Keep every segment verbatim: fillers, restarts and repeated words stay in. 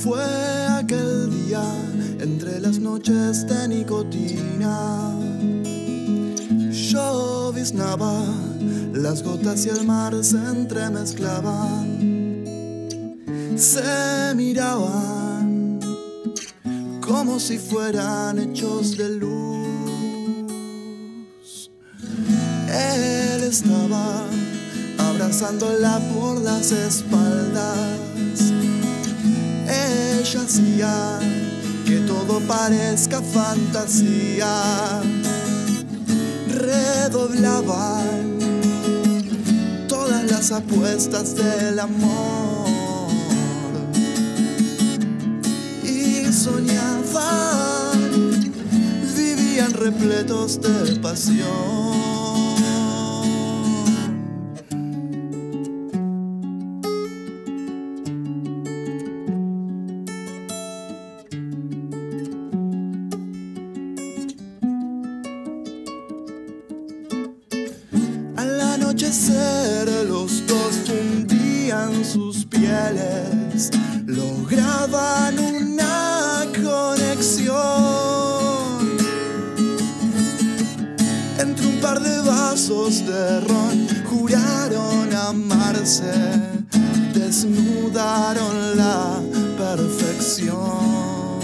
Fue aquel día entre las noches de nicotina. Lloviznaba, las gotas y el mar se entremezclaban. Se miraban como si fueran hechos de luz. Él estaba abrazándola por las espaldas. Ella hacía que todo parezca fantasía. Redoblaban todas las apuestas del amor y soñaban, vivían repletos de pasión. Al anochecer los dos fundían sus pieles, lograban una conexión. Entre un par de vasos de ron juraron amarse, desnudaron la perfección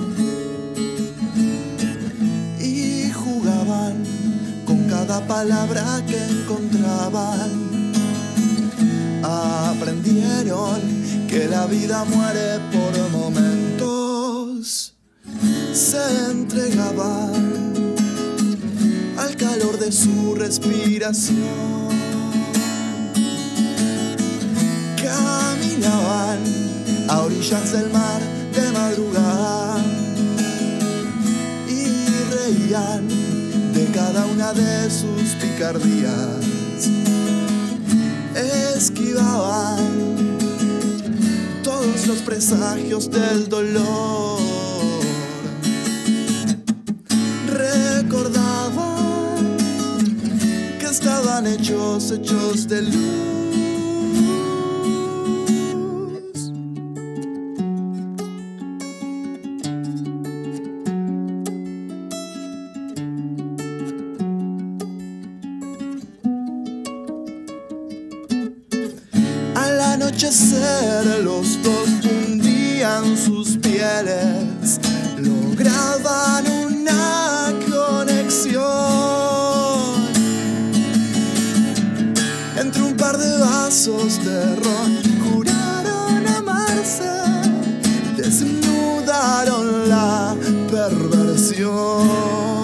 y jugaban con cada palabra que encontraban. Aprendieron que la vida muere por momentos. Se entregaban al calor de su respiración. Caminaban a orillas del mar de madrugada y reían de cada una de sus picardías. Esquivaban todos los presagios del dolor. Recordaban que estaban hechos, hechos de luz. Al anochecer los dos fundían sus pieles, lograban una conexión. Entre un par de vasos de ron juraron amarse, desnudaron la perversión.